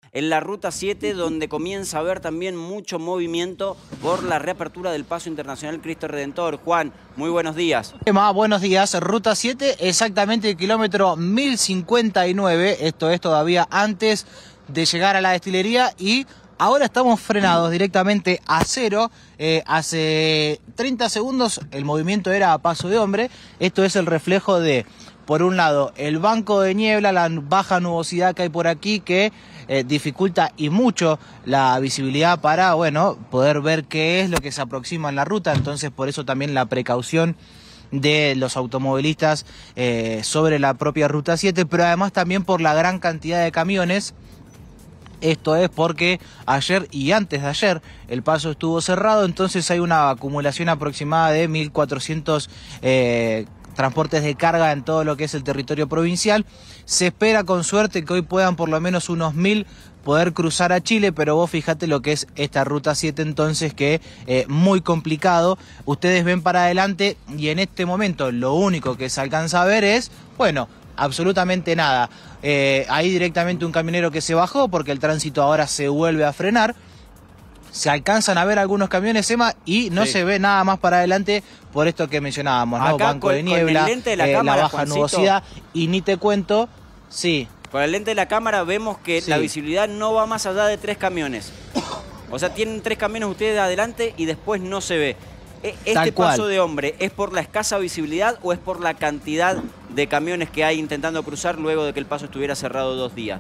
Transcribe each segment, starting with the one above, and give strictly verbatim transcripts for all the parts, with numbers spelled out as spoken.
en la Ruta siete, donde comienza a haber también mucho movimiento por la reapertura del Paso Internacional Cristo Redentor. Juan, muy buenos días. Más buenos días. Ruta siete, exactamente el kilómetro mil cincuenta y nueve, esto es todavía antes de llegar a la destilería, y ahora estamos frenados directamente a cero. Eh, hace treinta segundos el movimiento era a paso de hombre. Esto es el reflejo de, por un lado, el banco de niebla, la baja nubosidad que hay por aquí, que eh, dificulta y mucho la visibilidad para, bueno, poder ver qué es lo que se aproxima en la ruta. Entonces, por eso también la precaución de los automovilistas eh, sobre la propia Ruta siete, pero además también por la gran cantidad de camiones. Esto es porque ayer y antes de ayer el paso estuvo cerrado, entonces hay una acumulación aproximada de mil cuatrocientos eh, transportes de carga en todo lo que es el territorio provincial. Se espera con suerte que hoy puedan por lo menos unos mil poder cruzar a Chile, pero vos fíjate lo que es esta Ruta siete, entonces, que eh, muy complicado. Ustedes ven para adelante y en este momento lo único que se alcanza a ver es, bueno, absolutamente nada. Eh, ahí directamente un camionero que se bajó porque el tránsito ahora se vuelve a frenar. Se alcanzan a ver algunos camiones, Emma, y no sí. se ve nada más para adelante por esto que mencionábamos, ¿no? Acá Banco con, de niebla, con el lente de la, eh, cámara, la baja Juancito, nubosidad, y ni te cuento, sí. Con el lente de la cámara vemos que sí. la visibilidad no va más allá de tres camiones. O sea, tienen tres camiones ustedes adelante y después no se ve. ¿Este Tal paso cual. de hombre es por la escasa visibilidad o es por la cantidad de camiones que hay intentando cruzar luego de que el paso estuviera cerrado dos días?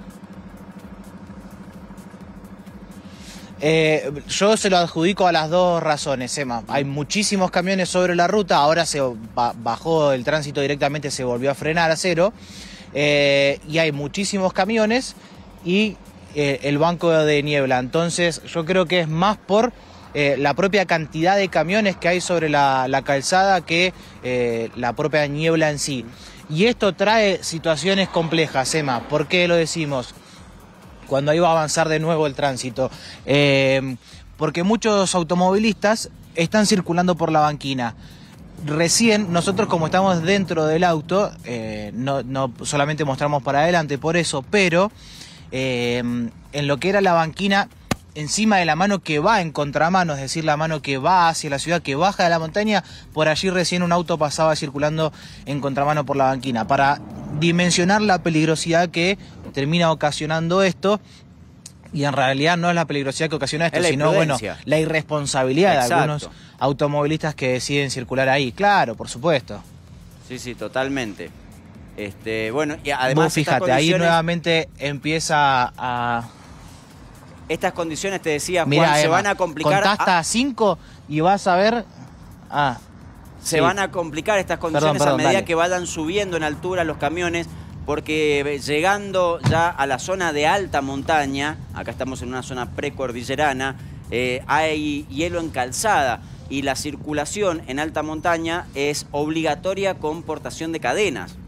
Eh, yo se lo adjudico a las dos razones, Emma. Hay muchísimos camiones sobre la ruta, ahora se bajó el tránsito directamente, se volvió a frenar a cero, eh, y hay muchísimos camiones y eh, el banco de niebla. Entonces yo creo que es más por eh, la propia cantidad de camiones que hay sobre la, la calzada que eh, la propia niebla en sí. Y esto trae situaciones complejas, Emma. ¿Por qué lo decimos? Cuando iba a avanzar de nuevo el tránsito, eh, porque muchos automovilistas están circulando por la banquina. Recién nosotros, como estamos dentro del auto, eh, no, no solamente mostramos para adelante por eso, pero eh, en lo que era la banquina, encima de la mano que va en contramano, es decir, la mano que va hacia la ciudad, que baja de la montaña, por allí recién un auto pasaba circulando en contramano por la banquina, para dimensionar la peligrosidad que termina ocasionando esto. Y en realidad no es la peligrosidad que ocasiona esto, sino, bueno, la irresponsabilidad Exacto. de algunos automovilistas que deciden circular ahí. Claro, por supuesto. Sí, sí, totalmente. Este, bueno, y además Vos fíjate, condiciones... ahí nuevamente empieza a... Estas condiciones, te decía, Juan, Mirá, se Emma, van a complicar... Contá hasta cinco y vas a ver... Ah, se sí. van a complicar estas condiciones perdón, perdón, a medida dale. que vayan subiendo en altura los camiones, porque llegando ya a la zona de alta montaña, acá estamos en una zona precordillerana, eh, hay hielo en calzada y la circulación en alta montaña es obligatoria con portación de cadenas.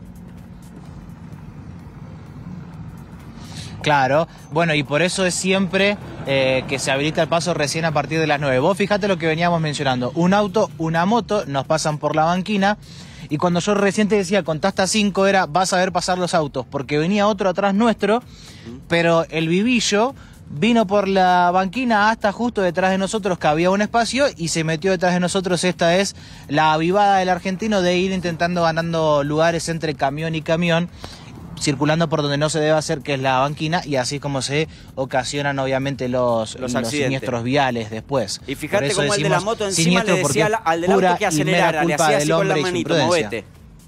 Claro, bueno, y por eso es siempre eh, que se habilita el paso recién a partir de las nueve. Vos fijate lo que veníamos mencionando, un auto, una moto, nos pasan por la banquina, y cuando yo recién te decía, contá hasta cinco, era, vas a ver pasar los autos, porque venía otro atrás nuestro, pero el vivillo vino por la banquina hasta justo detrás de nosotros, que había un espacio, y se metió detrás de nosotros. Esta es la avivada del argentino de ir intentando ganando lugares entre camión y camión, circulando por donde no se debe hacer, que es la banquina, y así es como se ocasionan obviamente los, los, los siniestros viales después. Y fíjate cómo el de la moto encima le decía al, al del auto que acelerara, le hacía así con la manito, movete.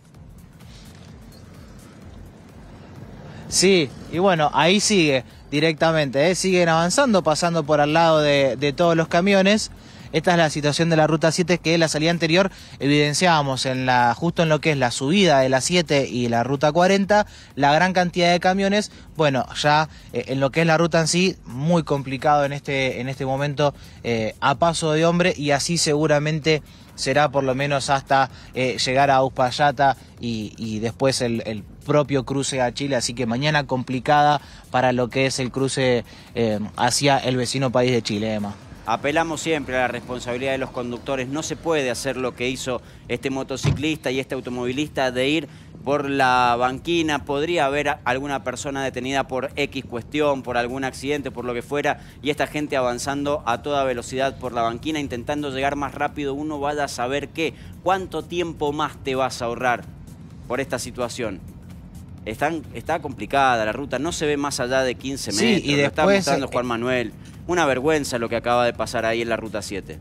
Sí, y bueno, ahí sigue directamente, ¿eh? Siguen avanzando, pasando por al lado de, de todos los camiones. Esta es la situación de la Ruta siete, que la salida anterior evidenciábamos en la, justo en lo que es la subida de la siete y la Ruta cuarenta, la gran cantidad de camiones. Bueno, ya eh, en lo que es la ruta en sí, muy complicado en este, en este momento, eh, a paso de hombre, y así seguramente será por lo menos hasta eh, llegar a Uspallata y, y después el, el propio cruce a Chile. Así que mañana complicada para lo que es el cruce eh, hacia el vecino país de Chile, Emma. Apelamos siempre a la responsabilidad de los conductores. No se puede hacer lo que hizo este motociclista y este automovilista de ir por la banquina, podría haber alguna persona detenida por X cuestión, por algún accidente, por lo que fuera, y esta gente avanzando a toda velocidad por la banquina, intentando llegar más rápido. Uno vaya a saber qué, cuánto tiempo más te vas a ahorrar por esta situación. Están, está complicada la ruta, no se ve más allá de quince metros, sí, y lo después, está mostrando Juan Manuel. Una vergüenza lo que acaba de pasar ahí en la ruta siete.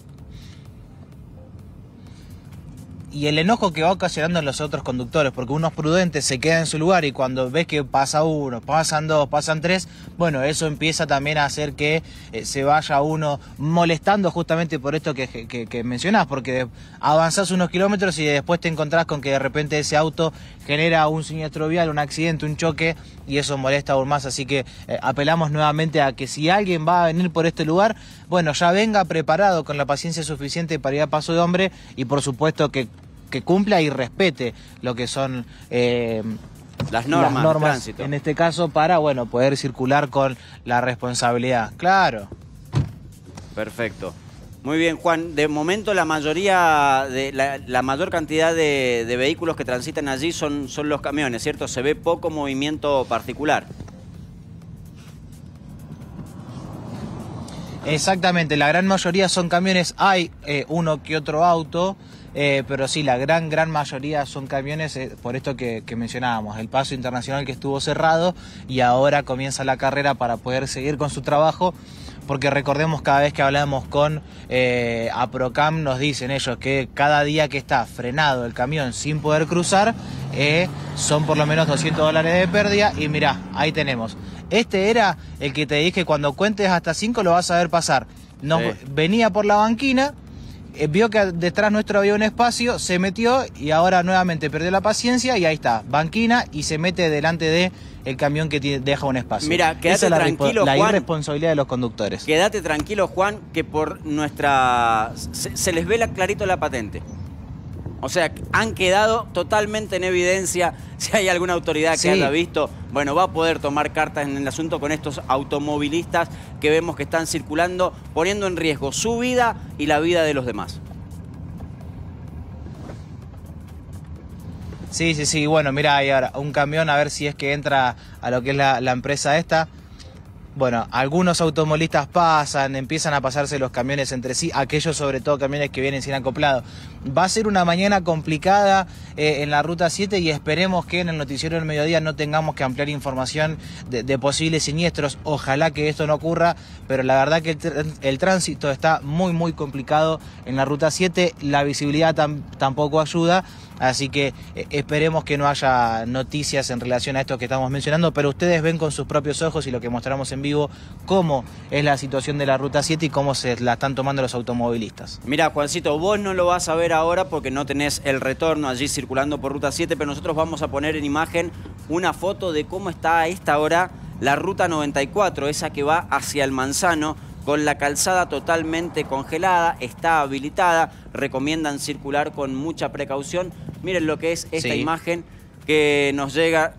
Y el enojo que va ocasionando en los otros conductores, porque unos prudentes se quedan en su lugar y cuando ves que pasa uno, pasan dos, pasan tres, bueno, eso empieza también a hacer que eh, se vaya uno molestando justamente por esto que, que, que mencionás, porque avanzás unos kilómetros y después te encontrás con que de repente ese auto genera un siniestro vial, un accidente, un choque, y eso molesta aún más. Así que eh, apelamos nuevamente a que si alguien va a venir por este lugar, bueno, ya venga preparado con la paciencia suficiente para ir a paso de hombre y por supuesto que que cumpla y respete lo que son eh, las normas, las normas de tránsito. En este caso para, bueno, poder circular con la responsabilidad. Claro. Perfecto. Muy bien, Juan. De momento la mayoría, de la, la mayor cantidad de, de vehículos que transitan allí son, son los camiones, ¿cierto? Se ve poco movimiento particular. Exactamente, la gran mayoría son camiones, hay eh, uno que otro auto, eh, pero sí, la gran, gran mayoría son camiones, eh, por esto que, que mencionábamos, el paso internacional que estuvo cerrado y ahora comienza la carrera para poder seguir con su trabajo, porque recordemos cada vez que hablamos con eh, APROCAM nos dicen ellos que cada día que está frenado el camión sin poder cruzar, eh, son por lo menos doscientos dólares de pérdida y mirá, ahí tenemos. Este era el que te dije, cuando cuentes hasta cinco lo vas a ver pasar. Nos, sí. Venía por la banquina, eh, vio que detrás nuestro había un espacio, se metió y ahora nuevamente perdió la paciencia y ahí está, banquina y se mete delante de el camión que tiene, deja un espacio. Mira, quédate Esa es la tranquilo, la Juan. irresponsabilidad de los conductores. Quédate tranquilo, Juan, que por nuestra... Se, se les ve la, clarito la patente. O sea, han quedado totalmente en evidencia. Si hay alguna autoridad que sí. haya visto, bueno, va a poder tomar cartas en el asunto con estos automovilistas que vemos que están circulando, poniendo en riesgo su vida y la vida de los demás. Sí, sí, sí. Bueno, mira, hay ahora un camión, a ver si es que entra a lo que es la, la empresa esta. Bueno, algunos automovilistas pasan, empiezan a pasarse los camiones entre sí, aquellos sobre todo camiones que vienen sin acoplado. Va a ser una mañana complicada eh, en la ruta siete y esperemos que en el noticiero del mediodía no tengamos que ampliar información de, de posibles siniestros. Ojalá que esto no ocurra, pero la verdad que el, el tránsito está muy, muy complicado en la ruta siete, la visibilidad tam, tampoco ayuda. Así que eh, esperemos que no haya noticias en relación a esto que estamos mencionando, pero ustedes ven con sus propios ojos y lo que mostramos en vivo cómo es la situación de la ruta siete y cómo se la están tomando los automovilistas. Mira, Juancito, vos no lo vas a ver ahora porque no tenés el retorno allí circulando por ruta siete, pero nosotros vamos a poner en imagen una foto de cómo está a esta hora la ruta noventa y cuatro, esa que va hacia el Manzano, con la calzada totalmente congelada, está habilitada, recomiendan circular con mucha precaución. Miren lo que es esta sí. imagen que nos llega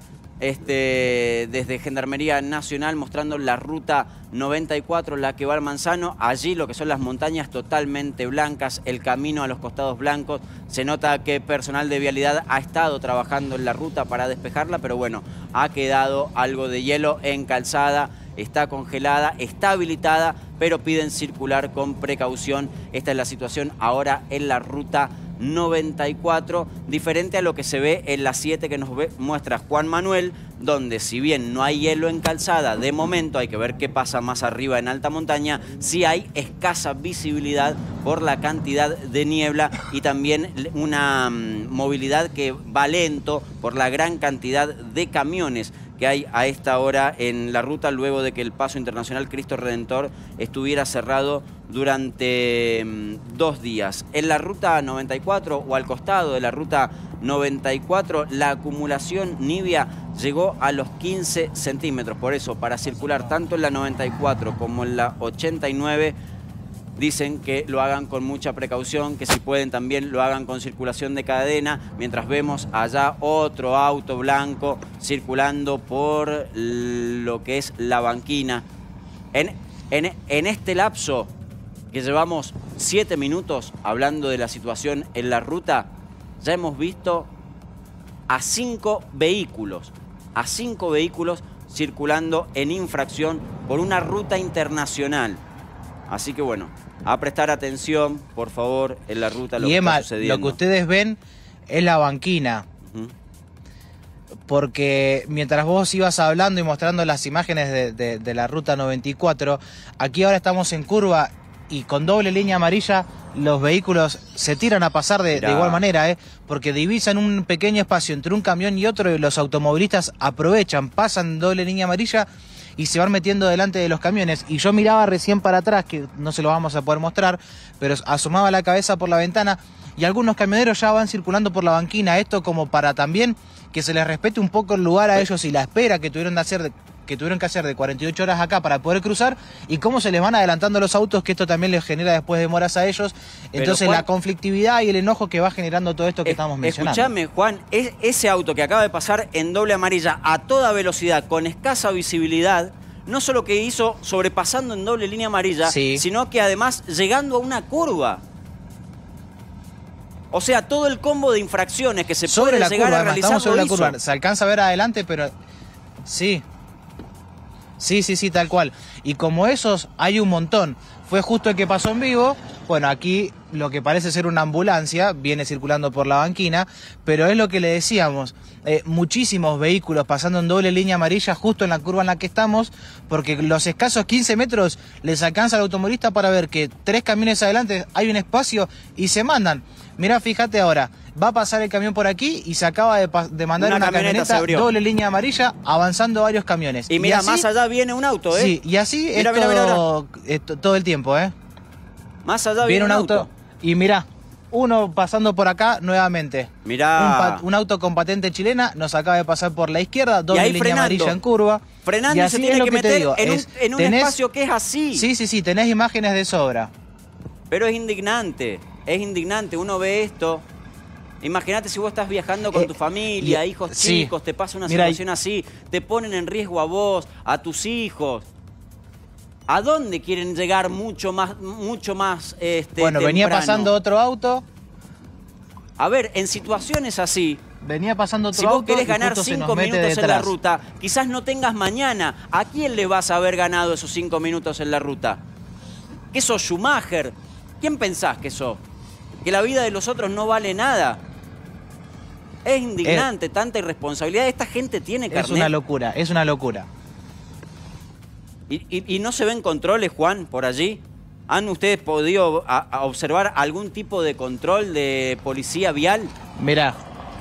este, desde Gendarmería Nacional mostrando la ruta noventa y cuatro, la que va al Manzano. Allí lo que son las montañas totalmente blancas, el camino a los costados blancos. Se nota que personal de vialidad ha estado trabajando en la ruta para despejarla, pero bueno, ha quedado algo de hielo en calzada. Está congelada, está habilitada, pero piden circular con precaución. Esta es la situación ahora en la ruta noventa y cuatro, diferente a lo que se ve en la siete que nos ve, muestra Juan Manuel, donde si bien no hay hielo en calzada, de momento hay que ver qué pasa más arriba en alta montaña, sí hay escasa visibilidad por la cantidad de niebla y también una um, movilidad que va lento por la gran cantidad de camiones que hay a esta hora en la ruta luego de que el paso internacional Cristo Redentor estuviera cerrado durante um, dos días. En la ruta noventa y cuatro o al costado de la ruta noventa y cuatro la acumulación nibia llegó a los quince centímetros, por eso para circular tanto en la noventa y cuatro como en la ochenta y nueve dicen que lo hagan con mucha precaución, que si pueden también lo hagan con circulación de cadena, mientras vemos allá otro auto blanco circulando por lo que es la banquina. En, en, en este lapso que llevamos siete minutos hablando de la situación en la ruta, ya hemos visto a cinco vehículos, a cinco vehículos circulando en infracción por una ruta internacional. Así que bueno, a prestar atención, por favor, en la ruta, lo y que Emma, está sucediendo. lo que ustedes ven es la banquina. Uh-huh. Porque mientras vos ibas hablando y mostrando las imágenes de, de, de la ruta noventa y cuatro, aquí ahora estamos en curva y con doble línea amarilla los vehículos se tiran a pasar de, de igual manera, ¿eh? Porque divisan un pequeño espacio entre un camión y otro y los automovilistas aprovechan, pasan doble línea amarilla y se van metiendo delante de los camiones. Y yo miraba recién para atrás, que no se lo vamos a poder mostrar, pero asomaba la cabeza por la ventana y algunos camioneros ya van circulando por la banquina. Esto como para también que se les respete un poco el lugar a ellos y la espera que tuvieron de hacer de, que tuvieron que hacer de cuarenta y ocho horas acá para poder cruzar, y cómo se les van adelantando los autos, que esto también les genera después demoras a ellos. Entonces Juan, la conflictividad y el enojo que va generando todo esto que es, estamos mencionando. Escuchame, Juan, es, ese auto que acaba de pasar en doble amarilla a toda velocidad, con escasa visibilidad, no solo que hizo sobrepasando en doble línea amarilla, sí, sino que además llegando a una curva. O sea, todo el combo de infracciones que se sobre puede la llegar curva, a realizar estamos sobre lo la hizo. curva. Se alcanza a ver adelante, pero sí. Sí, sí, sí, tal cual. Y como esos hay un montón. Fue justo el que pasó en vivo. Bueno, aquí lo que parece ser una ambulancia viene circulando por la banquina, pero es lo que le decíamos. Eh, muchísimos vehículos pasando en doble línea amarilla justo en la curva en la que estamos, porque los escasos quince metros les alcanza al automovilista para ver que tres camiones adelante hay un espacio y se mandan. Mirá, fíjate ahora, va a pasar el camión por aquí y se acaba de, de mandar una, una camioneta, camioneta doble línea amarilla avanzando varios camiones. Y mira, y así, más allá viene un auto, ¿eh? Sí, y así mira, es, mira, todo, mira, es todo el tiempo, ¿eh? Más allá viene, viene un auto. auto. Y mirá, uno pasando por acá nuevamente. Mirá. Un, un auto con patente chilena nos acaba de pasar por la izquierda, doble línea frenando. amarilla en curva. Frenando y, así y se tiene que, que meter digo, en, es, un, en un tenés, espacio que es así. Sí, sí, sí, tenés imágenes de sobra. Pero es indignante, es indignante. Uno ve esto. Imagínate si vos estás viajando con eh, tu familia, y, hijos sí. chicos, te pasa una Mira, situación así, te ponen en riesgo a vos, a tus hijos. ¿A dónde quieren llegar mucho más, mucho más este, Bueno, temprano? Venía pasando otro auto. A ver, en situaciones así, venía pasando otro si vos auto querés ganar cinco minutos detrás. en la ruta, quizás no tengas mañana. ¿A quién le vas a haber ganado esos cinco minutos en la ruta? ¿Qué sos, Schumacher? ¿Quién pensás que sos? ¿Que la vida de los otros no vale nada? Es indignante, es, tanta irresponsabilidad. Esta gente tiene carnet. Es una locura, es una locura. ¿Y, y, y no se ven controles, Juan, por allí? ¿Han ustedes podido a, a observar algún tipo de control de policía vial? Mirá,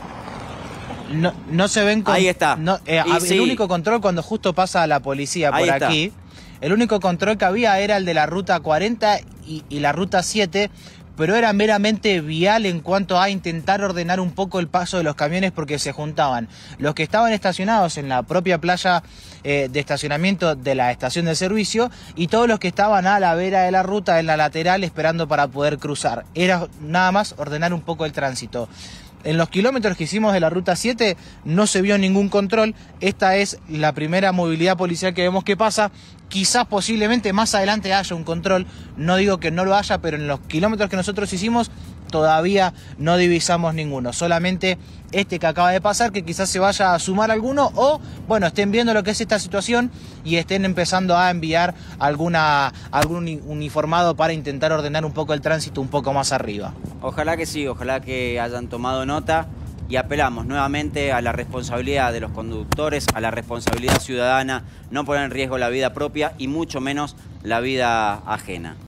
no, no se ven... Con, Ahí está. No, eh, el sí. único control cuando justo pasa la policía por aquí, el único control que había era el de la ruta cuarenta y, y la ruta siete, pero era meramente vial en cuanto a intentar ordenar un poco el paso de los camiones, porque se juntaban los que estaban estacionados en la propia playa eh, de estacionamiento de la estación de servicio y todos los que estaban a la vera de la ruta en la lateral esperando para poder cruzar. Era nada más ordenar un poco el tránsito. En los kilómetros que hicimos de la ruta siete no se vio ningún control. Esta es la primera movilidad policial que vemos que pasa. Quizás posiblemente más adelante haya un control. No digo que no lo haya, pero en los kilómetros que nosotros hicimos todavía no divisamos ninguno. Solamente este que acaba de pasar, que quizás se vaya a sumar alguno o, bueno, estén viendo lo que es esta situación y estén empezando a enviar alguna, algún uniformado para intentar ordenar un poco el tránsito un poco más arriba. Ojalá que sí, ojalá que hayan tomado nota y apelamos nuevamente a la responsabilidad de los conductores, a la responsabilidad ciudadana, no poner en riesgo la vida propia y mucho menos la vida ajena.